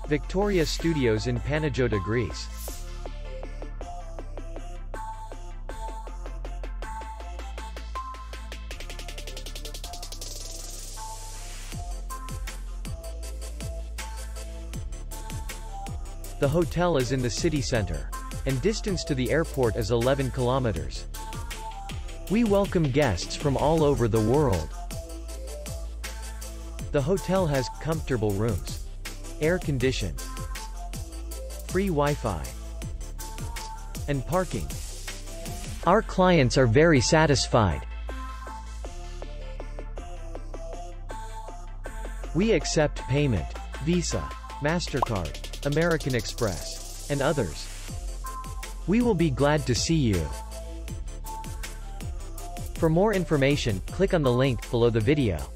Victoria Studios in Panagiouda, Greece. The hotel is in the city center, and distance to the airport is 11 kilometers. We welcome guests from all over the world. The hotel has comfortable rooms, air-conditioned, free Wi-Fi, and parking. Our clients are very satisfied. We accept payment, Visa, MasterCard, American Express, and others. We will be glad to see you. For more information, click on the link below the video.